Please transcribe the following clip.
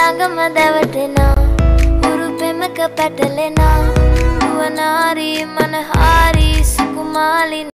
ළඟම දැවටෙනා උරු පෙමක පැටලෙනා නුවණාරි මනහාරි සුකුමාලි